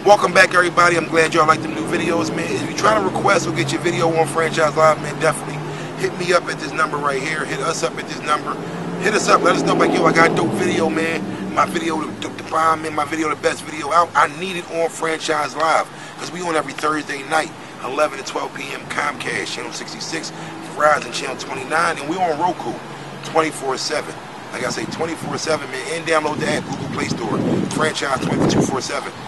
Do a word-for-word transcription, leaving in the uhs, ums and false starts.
Welcome back, everybody. I'm glad y'all like the new videos, man. If you're trying to request or get your video on Franchise Live, man, definitely hit me up at this number right here. Hit us up at this number. Hit us up. Let us know, like, yo, I got dope video, man. My video, the, the bomb, man. My video, the best video out. I need it on Franchise Live because we on every Thursday night, eleven to twelve P M Comcast, channel sixty-six, Verizon, channel twenty-nine, and we on Roku, twenty-four seven. Like I say, twenty-four seven, man. And download the app, Google Play Store, Franchise twenty-four seven.